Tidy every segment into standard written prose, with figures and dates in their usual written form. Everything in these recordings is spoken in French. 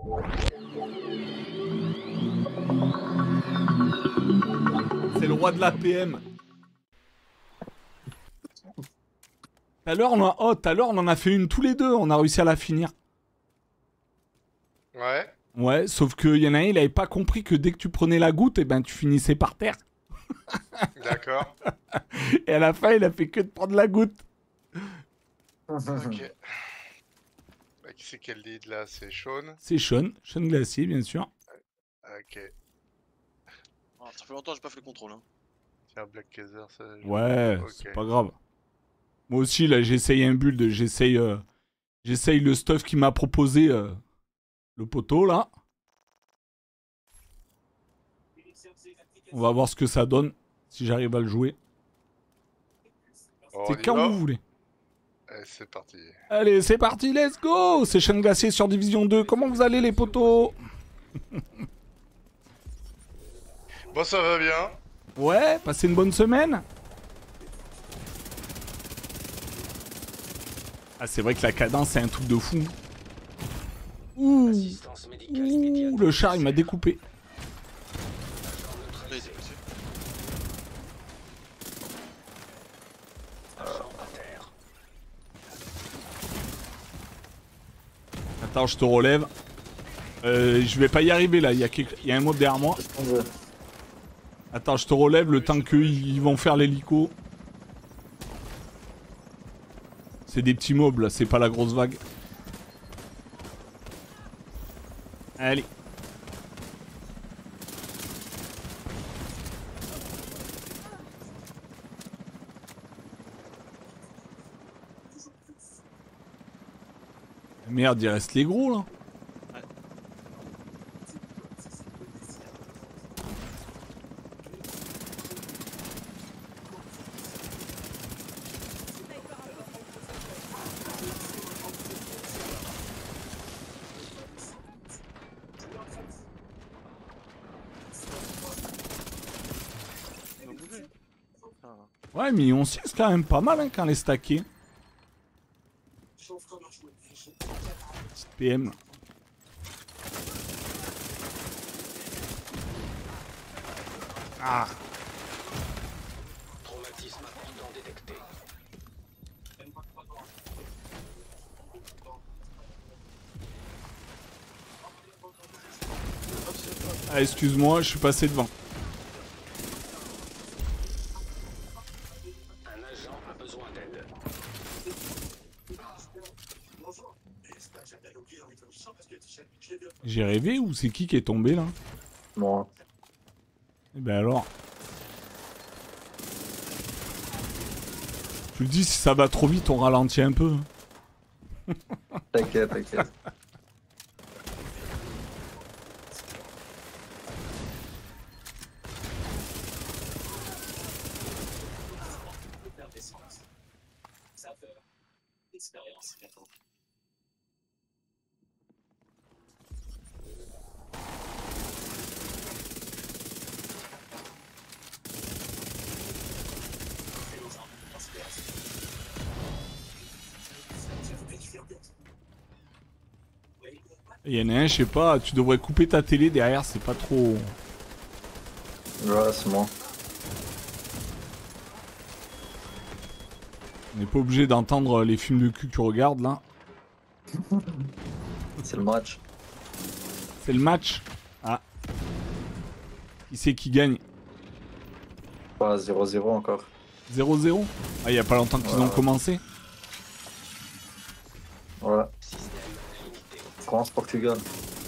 C'est le roi de la PM. Tout à l'heure, on en a fait une tous les deux. On a réussi à la finir. Ouais. Ouais, sauf qu'il y en a un, il avait pas compris que dès que tu prenais la goutte, eh ben, tu finissais par terre. D'accord. Et à la fin, il a fait que de prendre la goutte. Ok. Bah, qui c'est quel lead là? C'est Sean. C'est Sean Glacier, bien sûr. Ok. Ah, ça fait longtemps que j'ai pas fait le contrôle. Hein. Tiens, Black Kaiser, ça. Ouais, Ok. c'est pas grave. Moi aussi, là, j'essaye un build. J'essaye le stuff qu'il m'a proposé, le poteau, là. On va voir ce que ça donne, si j'arrive à le jouer. Oh, C'est quand vous voulez. Allez, c'est parti. Allez, c'est parti, let's go. C'est Sean Glacier sur Division 2. Comment vous allez, les potos? Bon, ça va bien. Ouais, passez une bonne semaine. Ah, c'est vrai que la cadence, c'est un truc de fou. Ouh, ouh, le char, il m'a découpé. Là, il s'est poussé. Attends, je te relève. Je vais pas y arriver, là. Il y a un mob derrière moi. Attends, je te relève le temps qu'ils vont faire l'hélico. C'est des petits mobs, là. C'est pas la grosse vague. Allez. Merde, il reste les gros, là. Ils ont bougé. Ah. Ouais, mais on 6 quand même pas mal, hein, quand les stackés. Petite PM. Ah. Traumatisme important détecté. Ah, excuse-moi, je suis passé devant. Un agent a besoin d'aide. J'ai rêvé ou c'est qui est tombé, là? Moi. Eh ben alors. Je le dis, si ça va trop vite, on ralentit un peu. T'inquiète, t'inquiète. Il y en a un, je sais pas, tu devrais couper ta télé derrière, c'est pas trop... Ouais, c'est moi. On n'est pas obligé d'entendre les films de cul que tu regardes, là. C'est le match. C'est le match. Ah. Qui c'est qui gagne? Pas 0-0 encore. 0-0. Ah, il y a pas longtemps qu'ils ont commencé. Voilà. France-Portugal.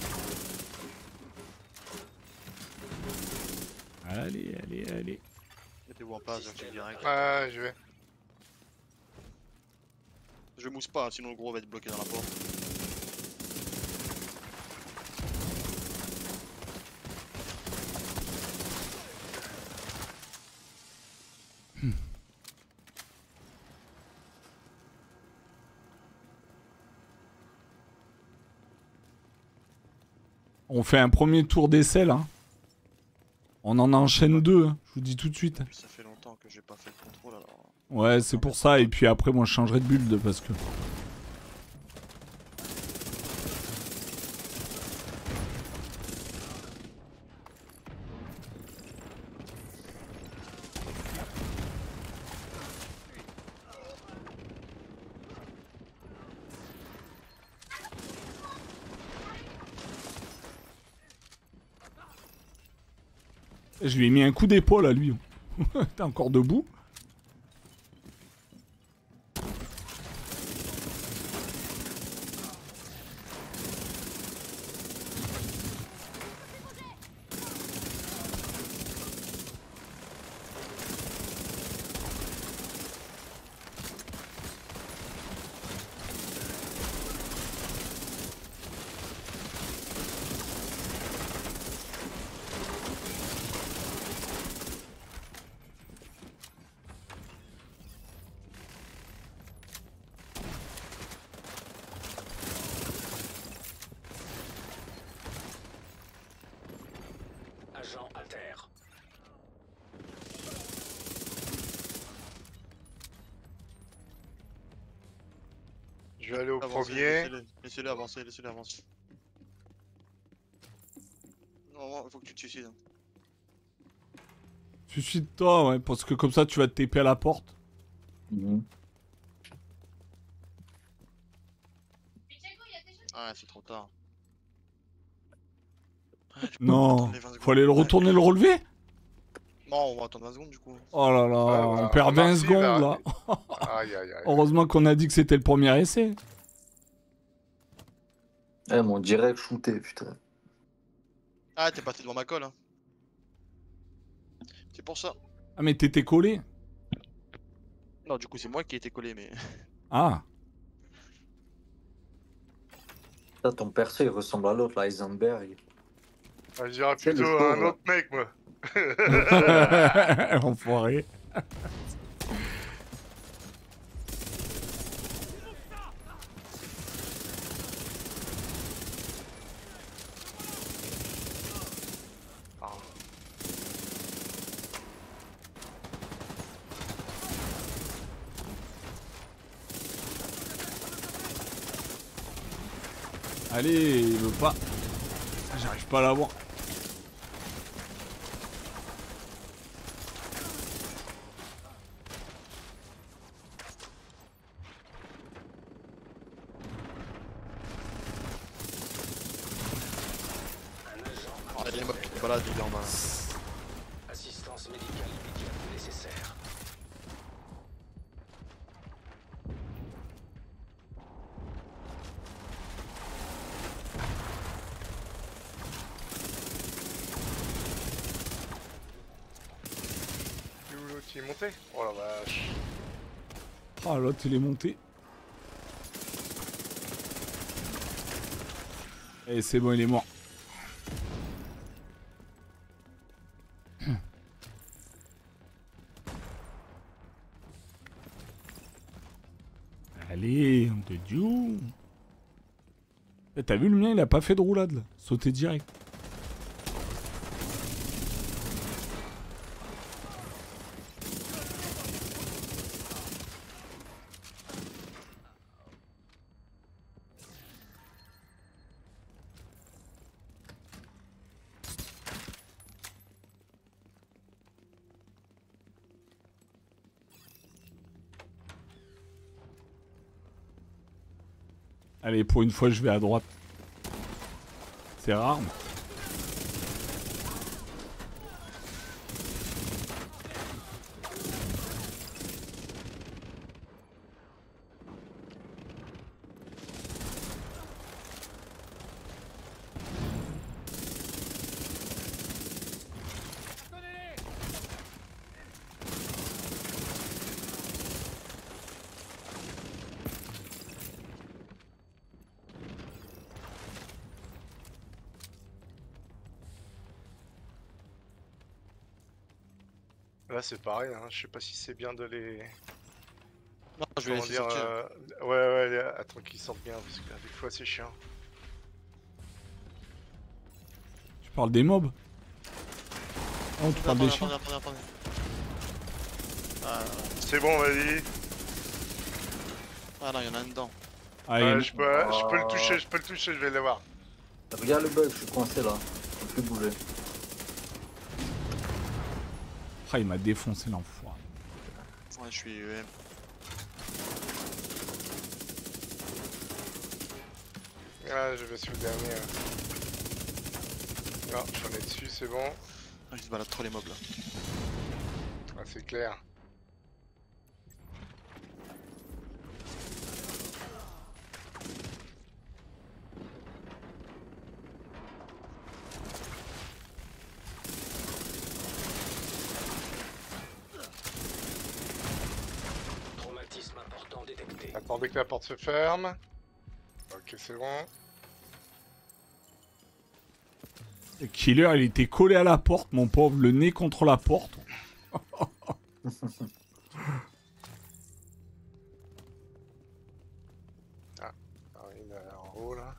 Allez, allez, allez. Mettez-vous en place, j'arrive direct. Ouais, je vais. Je mousse pas, sinon le gros va être bloqué dans la porte. On fait un premier tour d'essai, là. On en enchaîne deux, hein, je vous dis tout de suite. Puis ça fait longtemps que j'ai pas fait le contrôle alors. Ouais, c'est pour ça. Et puis après, moi, je changerai de build parce que... Je lui ai mis un coup d'épaule à lui. T'es encore debout? Agent à terre. Je vais aller au Avancez, premier. laissez-les avancer, laissez-les avancer. Non, il faut que tu te suicides. Suicide-toi, ouais, parce que comme ça tu vas te TP à la porte. Mhm. Ah, c'est trop tard. Non, faut aller le retourner le relever? Non, on va attendre 20 secondes du coup. Oh là là, bah, on perd 20 remarque, secondes là. là. Aïe aïe aïe. Heureusement qu'on a dit que c'était le premier essai. Eh, mon direct shooté, putain. Ah, t'es passé devant ma colle. Hein. C'est pour ça. Ah mais t'étais collé. Non, du coup, c'est moi qui ai été collé, mais. Ah. Ça, ton perso, il ressemble à l'autre, là, Heisenberg. Ah, je dirais C'est le plutôt fauve, un là. autre mec, moi. Enfoiré. Ah. Allez, il veut pas. J'arrive pas à l'avoir. Oh, il est mort, il est balade, il est en bas. Assistance médicale immédiate nécessaire. Où l'autre il est monté? Oh la vache. Ah l'autre il est monté. Et c'est bon, il est mort. Allez, on te dit. T'as vu le mien, il a pas fait de roulade là. Sauté direct. Allez, pour une fois, je vais à droite. C'est rare. Mais... Là c'est pareil, hein. Je sais pas si c'est bien de les... Non, je vais Comment laisser dire, sortir. ouais, attends qu'ils sortent bien, parce que des fois c'est chiant. Tu parles des mobs? Oh, tu parles des chiens? Attendez. Ah, C'est bon, vas-y. ah non, il y en a un dedans. Ah, il y en a- Je peux le toucher, je vais l'avoir. Regarde le bug, je suis coincé là. Je peux plus bouger. Ah, il m'a défoncé l'enfoiré. Ouais, je suis EM. Ah, je vais sur le dernier. Non, j'en ai dessus, c'est bon. Ah, ils se baladent trop les mobs là. Ah, c'est clair. Traumatisme important détecté. Attendez que la porte se ferme. Ok, c'est bon. Le killer, il était collé à la porte, mon pauvre, le nez contre la porte. Ah, il est en haut là.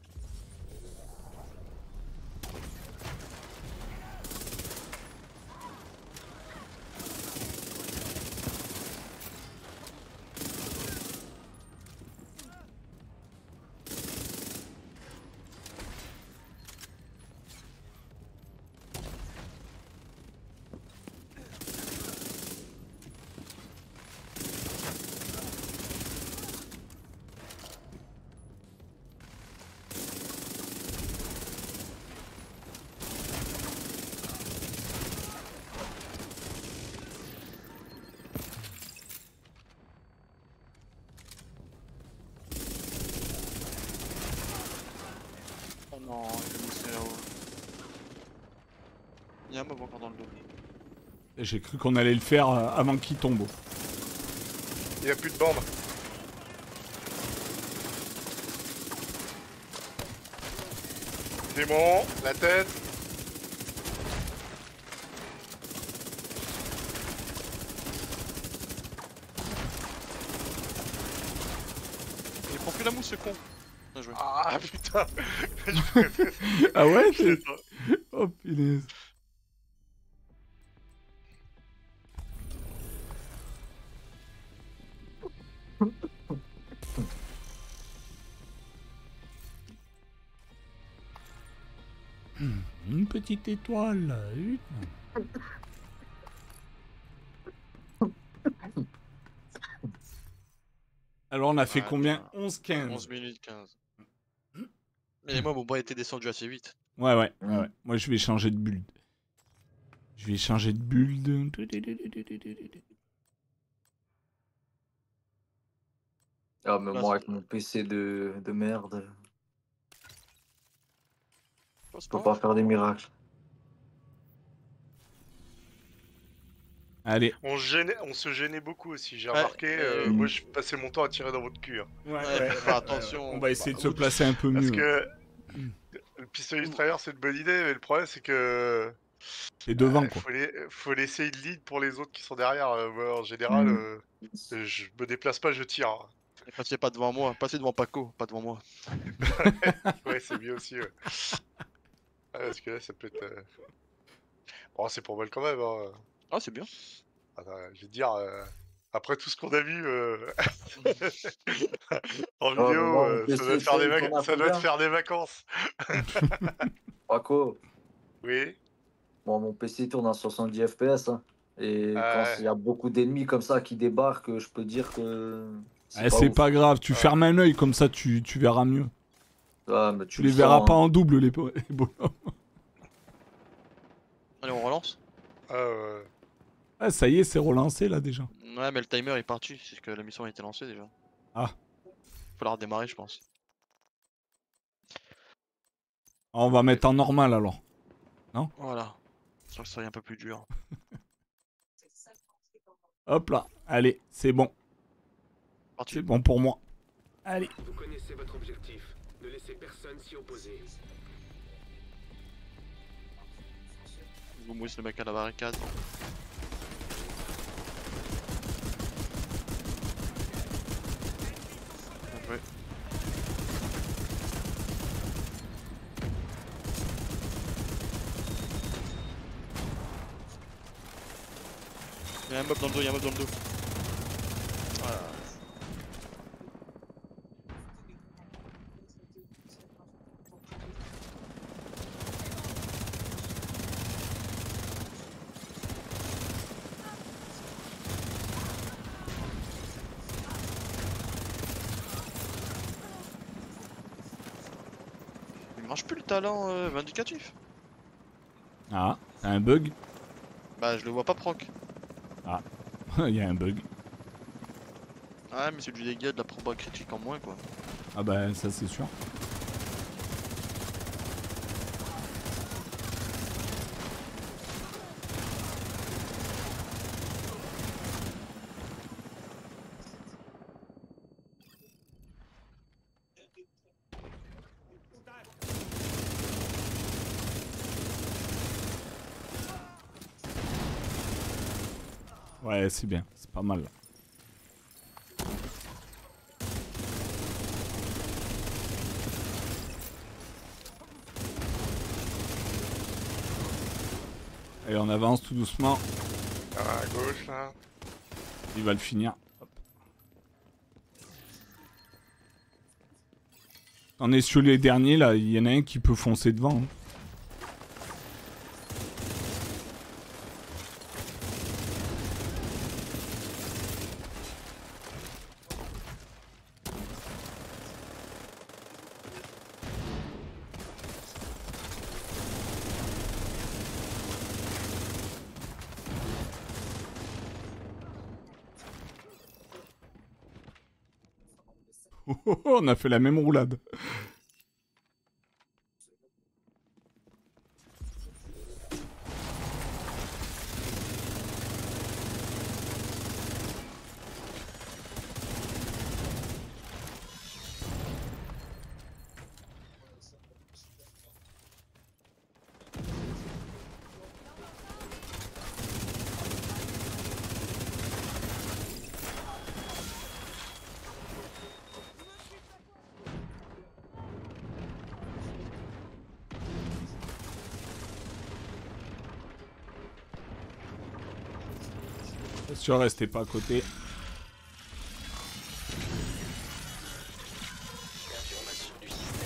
Oh non, il est moussé là-haut. Il y a un mob encore dans le dos. J'ai cru qu'on allait le faire avant qu'il tombe. Il n'y a plus de bande. Démon, la tête. Il prend plus la mousse ce con. Bien joué. Ah putain. Ah ouais Je l'ai t'es- pas. Oh punaise. Une petite étoile. Une. Alors on a fait Ouais, combien? putain. 11-15. 11 minutes 15. Mais les mobs ont pas été descendus assez vite. Ouais. Moi je vais changer de build. Je vais changer de build. Ah, mais Là, moi, c'est- avec mon PC de merde, Oh, c'est je peux pas pas grave. faire des miracles. Allez. On se gênait beaucoup aussi, j'ai remarqué. mais- Moi, je passais mon temps à tirer dans votre cul. Hein. Ouais, faut faire attention. On va essayer de se Vous- placer un peu Parce mieux. que le pistolet extérieur, c'est une bonne idée, mais le problème, c'est que T'es devant quoi. faut laisser une ligne pour les autres qui sont derrière. Moi, en général, je me déplace pas, je tire. Hein. Et passez pas devant moi, passez devant Paco, pas devant moi. Ouais, c'est mieux aussi. Ouais. Ouais, parce que là, ça peut être. Bon, c'est pour mal quand même. Hein. Ah, c'est bien. Attends, je vais te dire, après tout ce qu'on a vu en mais vidéo, moi, mon ça doit PC, te faire il tourne à ça doit te combien faire des vacances. Paco, Oui. moi, mon PC tourne à 70 FPS. Hein. Et quand Ouais. il y a beaucoup d'ennemis comme ça qui débarquent, je peux dire que Eh, c'est ouf. pas grave, tu Ouais. fermes un œil comme ça tu verras mieux. Ah, mais Tu le les verras sens, pas hein. en double les bonhommes. Allez, on relance. Ah ça y est, c'est relancé là déjà. Ouais, mais le timer est parti, c'est que la mission a été lancée déjà. Ah. Faut la redémarrer, je pense. On va mettre en normal alors. Voilà. Sûr que ça soit un peu plus dur. Hop là, allez, c'est bon. Parti. C'est bon pour moi. Allez. Vous connaissez votre objectif. Ne laissez personne s'y opposer. Vous mousse le mec à la barricade. Bien joué. Il y a un mob dans le dos, il y a un mob dans le dos. Voilà. Il marche plus le talent vindicatif. Ah, t'as un bug. Bah je le vois pas proc. Il y a un bug. Ah mais c'est du dégât de la proba critique en moins quoi. Ah bah ça c'est sûr. Ouais, c'est bien, c'est pas mal. Allez, on avance tout doucement. À gauche là. Il va le finir. Hop. On est sur les derniers là, il y en a un qui peut foncer devant. Hein. On a fait la même roulade. Bien sûr, restez pas à côté. Confirmation du système.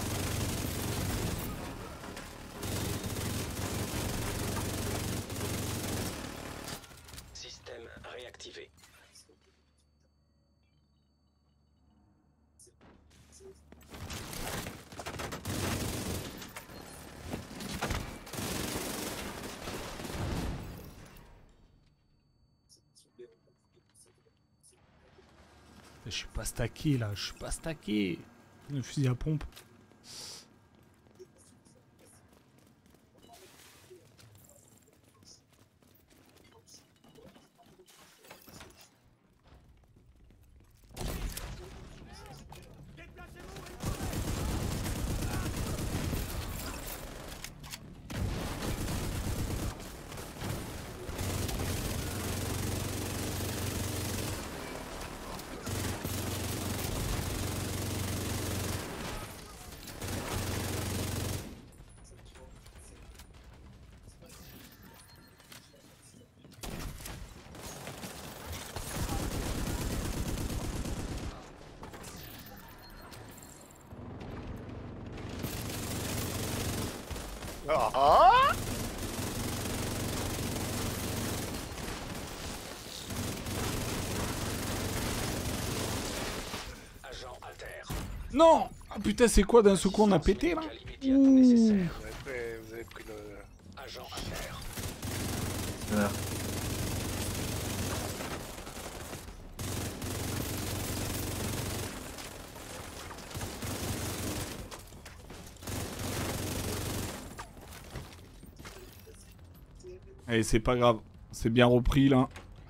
Système réactivé. Je suis pas stacké là, je suis pas stacké. Le fusil à pompe. Ah! Agent à terre. Non! Ah putain, c'est quoi d'un secours on a pété là? Vous avez pris le... Agent à terre. Ouais. Allez, c'est pas grave. C'est bien repris là.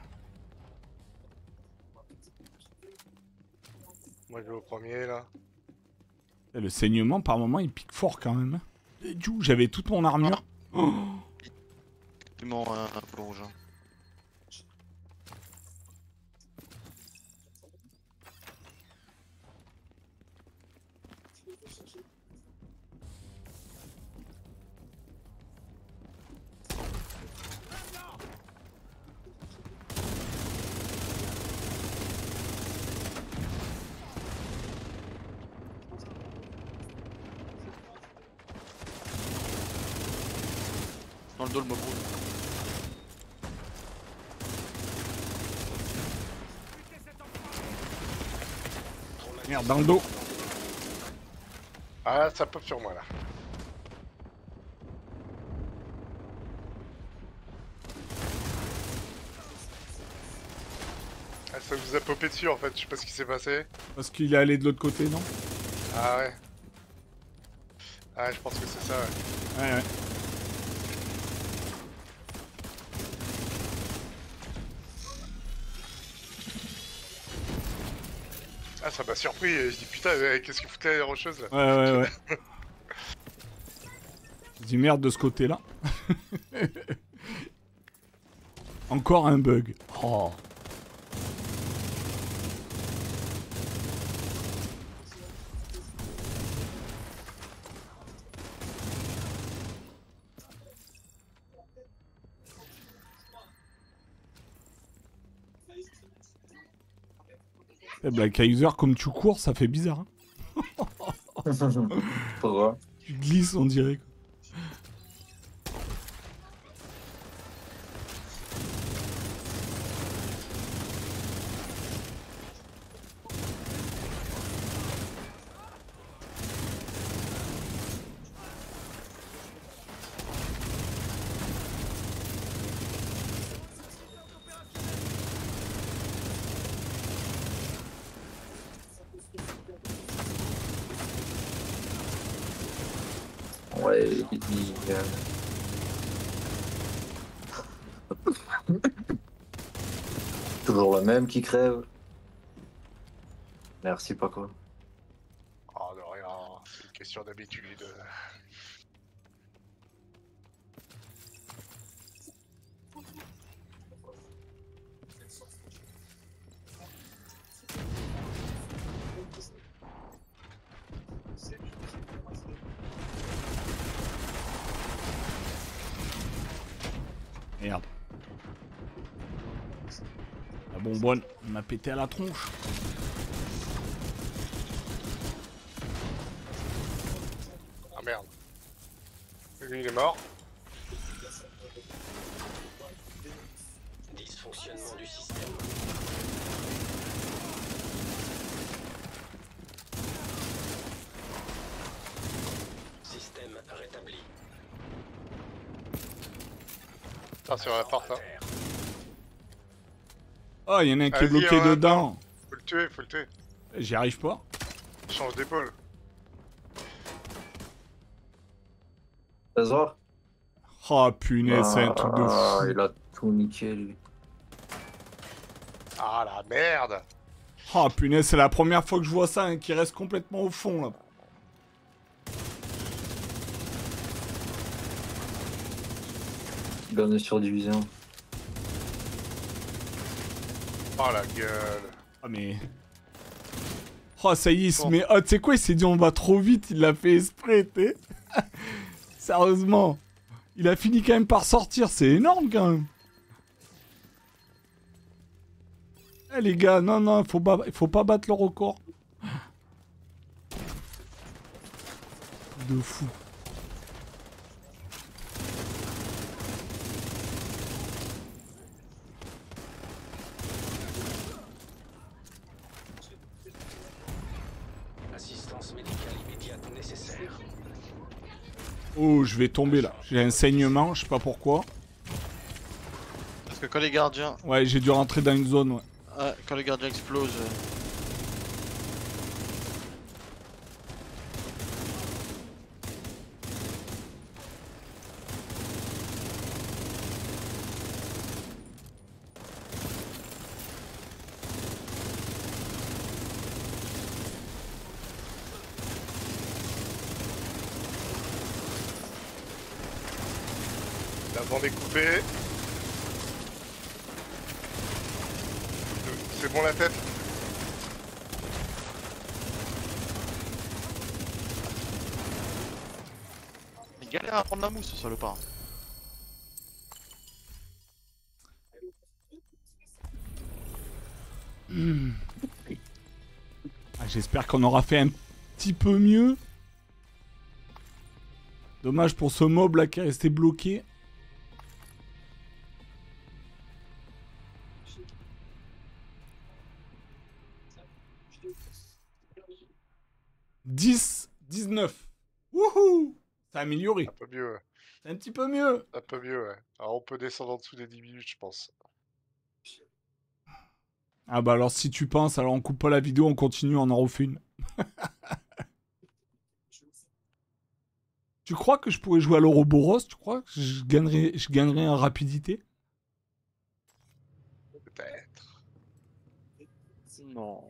Moi je vais au premier là. Et le saignement par moment il pique fort quand même. J'avais toute mon armure. Oh. Il m'en un peu rouge. Hein. Dans le dos le mob rouge. Merde, dans le dos. Ah ça pop sur moi là. Ça vous a popé dessus en fait, je sais pas ce qui s'est passé. Parce qu'il est allé de l'autre côté, non? Ah ouais. Ah ouais, je pense que c'est ça, ouais. Ouais, ouais. Ah, ça m'a surpris, je dis putain, qu'est-ce qu'il foutait les rocheuses là? Ouais, ouais, ouais. Je dis merde de ce côté-là. Encore un bug. Oh. Eh, Black Kaiser, comme tu cours, ça fait bizarre. Hein. Pourquoi? Tu glisses, on dirait. Ouais, toujours le même qui crève. Merci, Paco. Oh, de rien, c'est une question d'habitude. Merde. La bonbonne m'a pété à la tronche. Ah merde. Lui il est mort. Dysfonctionnement du système. Système rétabli. Attention à la porte, hein. Oh, il y en a un qui est Vas-y, bloqué en même dedans. Faut le tuer, faut le tuer. J'y arrive pas. Change d'épaule. Trésor? Oh punaise, c'est un truc de Ah, fou. il a tout niqué, lui. Ah la merde. Oh punaise, c'est la première fois que je vois ça, hein, qui reste complètement au fond là. Gagné sur division. Oh la gueule. Ah mais... Oh ça y est, il se met... Oh tu sais quoi, il s'est dit on va trop vite, il l'a fait exprès, t'es. Sérieusement. Il a fini quand même par sortir, c'est énorme quand même. Eh les gars, non, non, il faut pas battre le record. De fou. Assistance médicale immédiate nécessaire. Oh, je vais tomber là. J'ai un saignement, je sais pas pourquoi. Parce que quand les gardiens... Ouais, j'ai dû rentrer dans une zone, ouais. quand les gardiens explosent... La bande est coupée. C'est bon la tête. Il galère à prendre la mousse, ce salopard. Ah, j'espère qu'on aura fait un petit peu mieux. Dommage pour ce mob là qui est resté bloqué. « 19. Wouhou! Ça a amélioré. Un peu mieux, ouais. C'est un petit peu mieux. Un peu mieux, ouais. Alors on peut descendre en dessous des 10 minutes, je pense. Ah bah alors si tu penses, alors on coupe pas la vidéo, on continue, on en refait une. Tu crois que je pourrais jouer à l'Ouroboros? Tu crois que je gagnerais en rapidité? Peut-être. Non.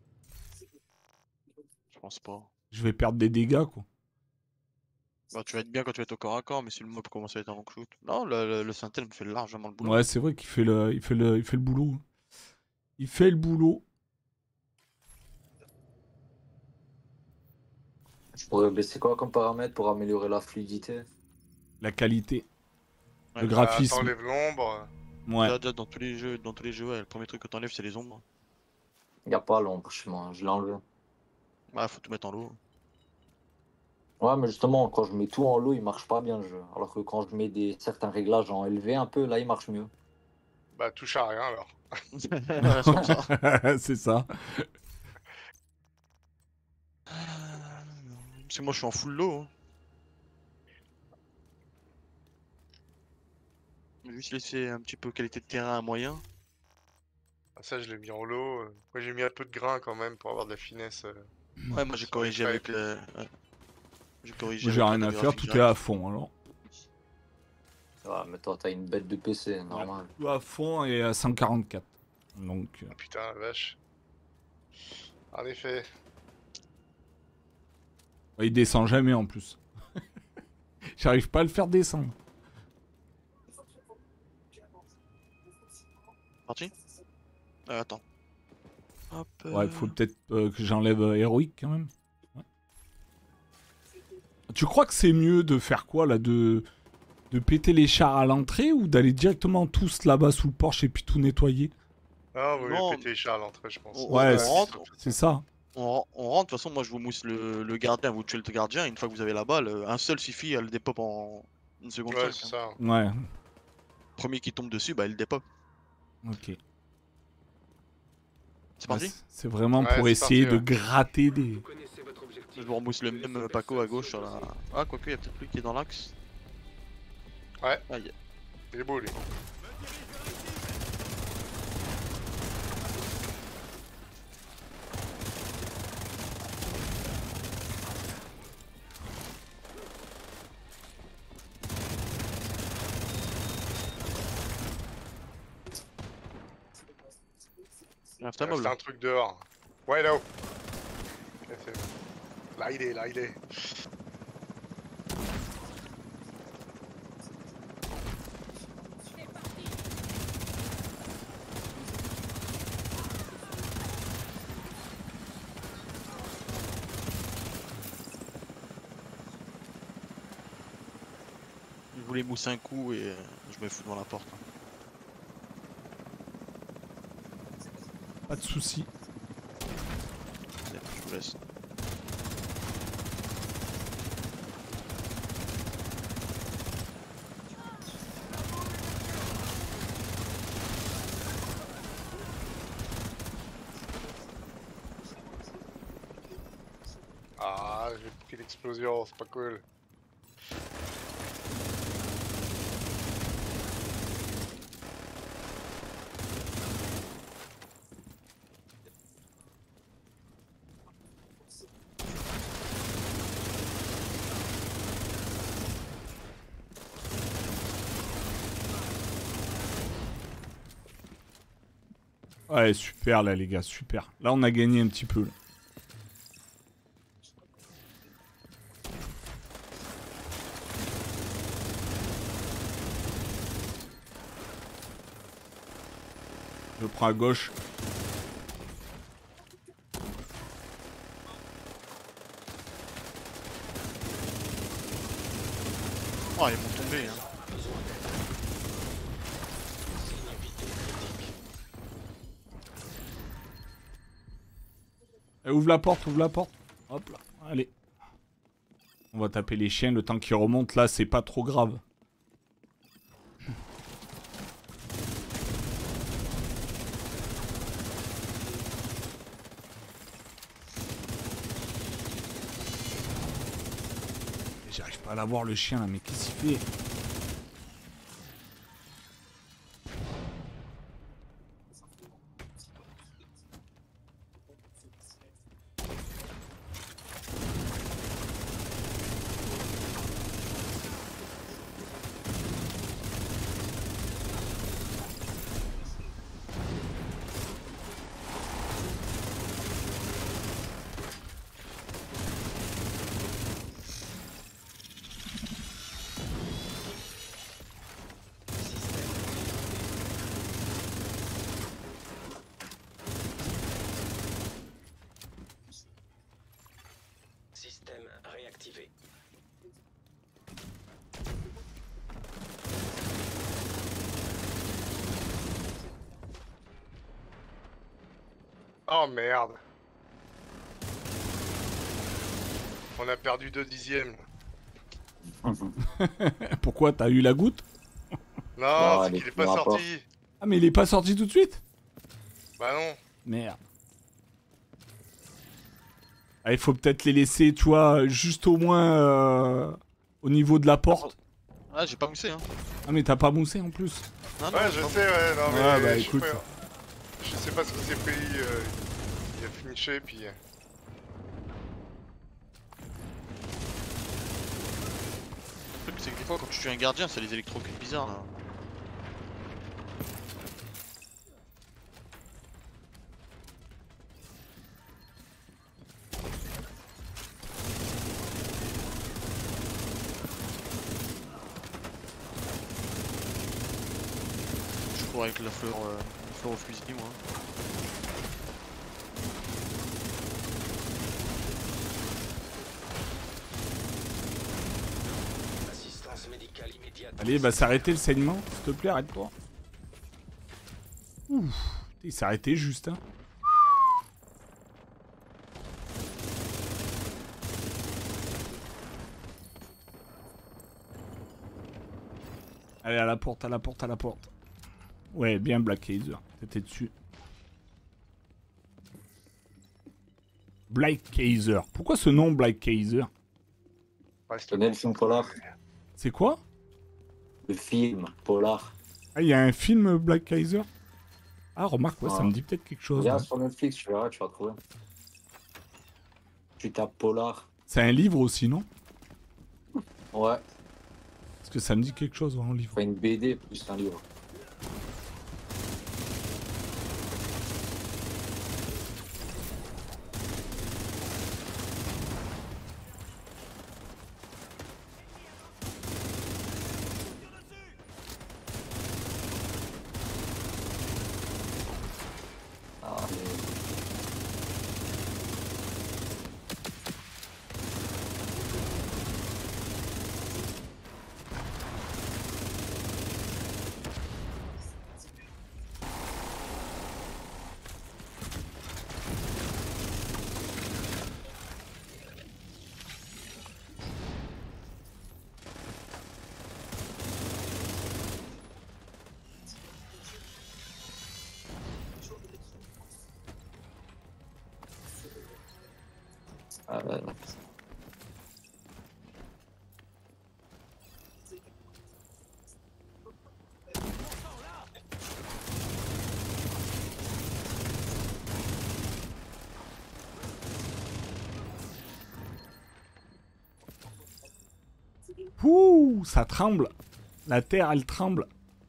Je pense pas. Je vais perdre des dégâts, quoi. Bah, tu vas être bien quand tu vas être au corps à corps, mais si le mob commence à être en long shoot. Non, le Sentinel me fait largement le boulot. Ouais, c'est vrai qu'il fait le boulot. Il fait le boulot. Je pourrais baisser quoi comme paramètre pour améliorer la fluidité? La qualité. Ouais, Le bah, graphisme. T'enlèves l'ombre. Ouais. Déjà, dans tous les jeux, ouais, le premier truc que t'enlèves, c'est les ombres. Y a pas l'ombre chez moi, je l'ai enlevé. Bah, faut tout mettre en lot. Ouais, mais justement, quand je mets tout en low, il marche pas bien le jeu. Alors que quand je mets certains réglages en élevé un peu, là, il marche mieux. Bah, touche à rien alors. Ouais, c'est comme ça. C'est ça. Parce que moi, je suis en full low. Hein. J'ai juste laissé un petit peu qualité de terrain à moyen. Ah, ça, je l'ai mis en lot. Moi, j'ai mis un peu de grain quand même pour avoir de la finesse. Ouais, moi j'ai Sur les corrigé traits. avec le. Ouais. J'ai corrigé Moi, j'ai avec rien la à faire, graphique tout est direct. à fond, alors. Ouais, mais toi, t'as une bête de PC, normal. Tout à fond et à 144. Donc, Ah, putain, la vache. En effet. il descend jamais en plus. J'arrive pas à le faire descendre. Parti attends. Hop. Ouais, il faut peut-être que j'enlève héroïque quand même. Ouais. Tu crois que c'est mieux de faire quoi là, de péter les chars à l'entrée ou d'aller directement tous là-bas sous le porche et puis tout nettoyer? Ah, vous Non. voulez péter les chats à l'entrée, je pense. Ouais, on rentre. c'est ça. On rentre, de toute façon, moi je vous mousse le gardien, vous tuez le gardien, et une fois que vous avez la balle, un seul suffit, elle dépop en une seconde Ouais, 5. c'est ça. Ouais, Premier qui tombe dessus, bah il dépop. ok. C'est parti. C'est vraiment Ouais, pour c'est essayer parti, de gratter des... Vous connaissez votre objectif. Je vous remousse le même Paco à gauche sur la. Ah, quoique, il y a peut-être lui qui est dans l'axe. Ouais. Aïe. Il est beau, lui. Il reste un mob C'est là. un truc dehors. Ouais, là-haut. Ok, c'est bon. Là, il est, là, il est. Je voulais mousser un coup et je me fous devant la porte. Pas de soucis. Allez, je vous laisse. Ah, j'ai pris l'explosion, c'est pas cool. Ouais, super là les gars, super. Là on a gagné un petit peu. Là. Je prends à gauche. Oh, ils vont tomber. Hein. Ouvre la porte, ouvre la porte. Hop là, allez. On va taper les chiens le temps qu'ils remontent. Là, c'est pas trop grave. J'arrive pas à l'avoir le chien là, mais qu'est-ce qu'il fait? Oh merde. On a perdu 2 dixièmes. Pourquoi t'as eu la goutte? Non, Ah, c'est les qu'il est pas premiers rapports. sorti. Ah mais il est pas sorti tout de suite? Bah non. Merde. Ah, il faut peut-être les laisser, tu vois, juste au moins au niveau de la porte. Ah, j'ai pas moussé, hein. Ah mais t'as pas moussé en plus. Non, non, Ouais, j'ai je pas sais, ouais, non mais Ouais, bah, je, écoute. je sais pas ce qu'il s'est pris, il a finché puis... Le truc, c'est que des fois, quand tu tues un gardien, c'est les électrocutes bizarres, là. Je cours avec la fleur au fusil, moi. Assistance médicale immédiate. Allez, bah s'arrêter le saignement, s'il te plaît, arrête-toi. Ouf, il s'est arrêté juste, hein. Allez, à la porte, à la porte, à la porte. Ouais, bien Black Kaiser, t'étais dessus. Black Kaiser. Pourquoi ce nom Black Kaiser? Reste Tu connais le film Polar? C'est quoi? Le film Polar. Ah, il y a un film Black Kaiser? Ah, remarque, ouais, ça Ouais. me dit peut-être quelque chose. Regarde Ouais. sur Netflix, tu verras, tu vas trouver. Tu tapes Polar. C'est un livre aussi, non? Ouais, Parce que ça me dit quelque chose en livre. enfin une BD plus un livre. Allez. Euh, Ouh, ça tremble. La terre, elle tremble.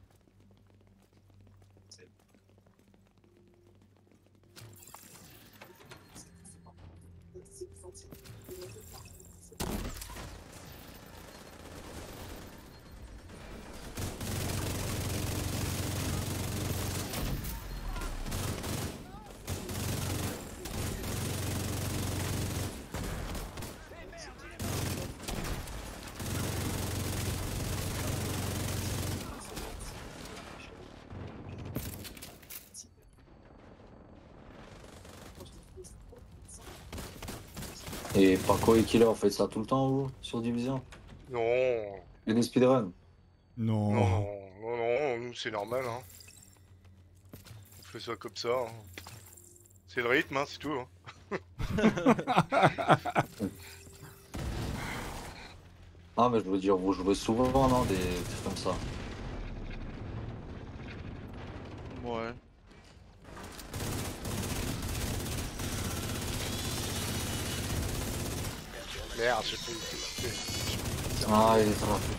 Et Paco et Killer, fait ça tout le temps, vous, sur Division? Non, Et des speedruns? Non. non, nous c'est normal, hein. On fait ça comme ça, hein. C'est le rythme, hein, c'est tout, hein. Ah, mais je veux dire, vous jouez souvent, non, des trucs comme ça? Ouais. Merde, j'ai pas eu. Ah, il est très rapide.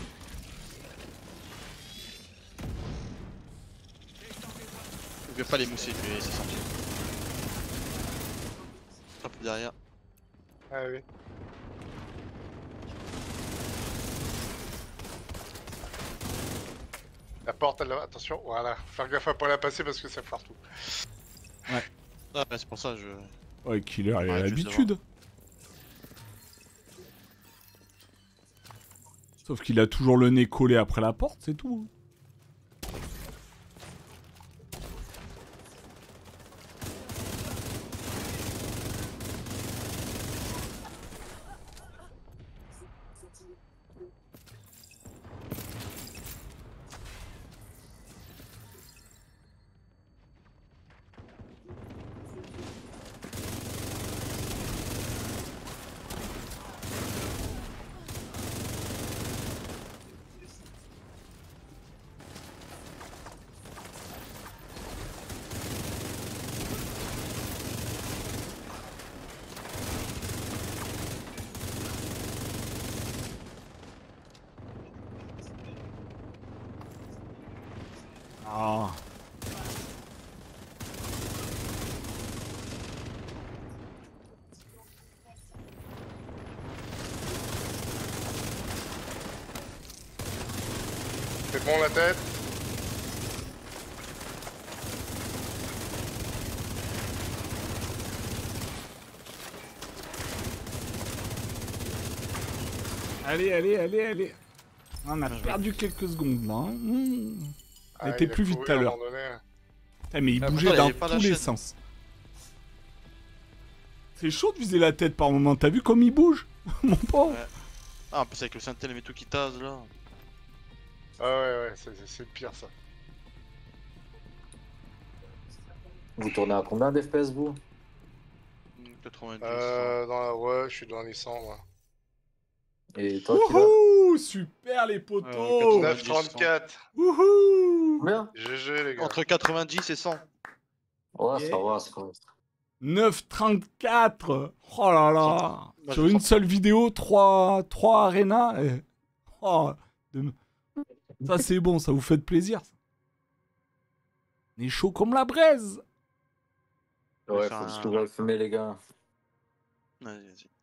Je vais pas les mousser, je vais les laisser sortir. Hop, derrière. Ah oui. La porte, elle... attention, voilà. Faire gaffe à pas la passer parce que ça foire tout. Ah, bah, c'est pour ça, je. Ouais, Killer, il a Ouais, l'habitude. Sauf qu'il a toujours le nez collé après la porte, c'est tout. Ah. C'est bon la tête. Allez, allez, allez, allez. On a perdu quelques secondes là. Hein. Ah, était il a plus vite couru tout à un l'heure. moment donné. Eh, mais il Ah, bougeait pourtant, il dans avait pas tous la les chaîne. sens. C'est chaud de viser la tête par moment. T'as vu comme il bouge? Mon pauvre. Ouais. Ah, en plus avec le Sentinel et tout qui tase là. Ah ouais, ouais, c'est le pire ça. Vous tournez à combien d'FPS vous? 90. Ouais, je suis dans les 100 moi. Et toi, Killer? Wouhou! Super les potos! 90. 9,34. Wouhou! Combien? GG les gars. Entre 90 et 100. Ouais, Yeah. ça va, c'est correct. 9,34! Oh là là! Moi, Sur je une sens- seule vidéo, 3 arénas. Oh, ça c'est bon, ça vous fait plaisir. Ça. On est chaud comme la braise! Ouais, faire faut juste un- que vous fumer, les gars. Vas-y, vas-y.